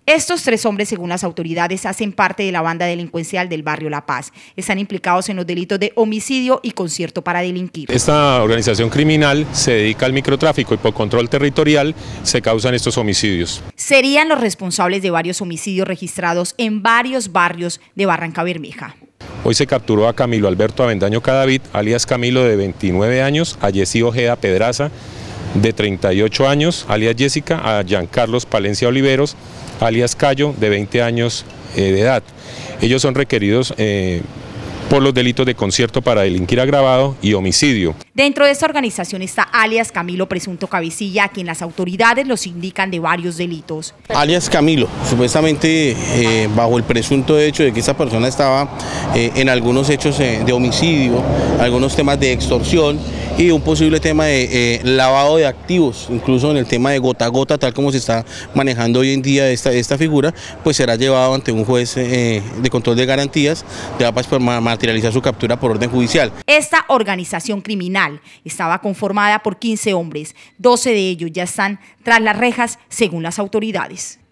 Estos 3 hombres, según las autoridades, hacen parte de la banda delincuencial del barrio La Paz. Están implicados en los delitos de homicidio y concierto para delinquir. Esta organización criminal se dedica al microtráfico y por control territorial se causan estos homicidios. Serían los responsables de varios homicidios registrados en varios barrios de Barrancabermeja. Hoy se capturó a Camilo Alberto Avendaño Cadavid, alias Camilo, de 29 años, a Jessy Ojeda Pedraza, de 38 años, alias Jessica, a Giancarlos Palencia Oliveros, alias Cayo, de 20 años de edad. Ellos son requeridos por los delitos de concierto para delinquir agravado y homicidio. Dentro de esta organización está alias Camilo, presunto cabecilla, a quien las autoridades los indican de varios delitos. Alias Camilo, supuestamente bajo el presunto hecho de que esta persona estaba en algunos hechos de homicidio, algunos temas de extorsión y un posible tema de lavado de activos, incluso en el tema de gota a gota, tal como se está manejando hoy en día esta figura, pues será llevado ante un juez de control de garantías, de para materializar su captura por orden judicial. Esta organización criminal estaba conformada por 15 hombres, 12 de ellos ya están tras las rejas según las autoridades.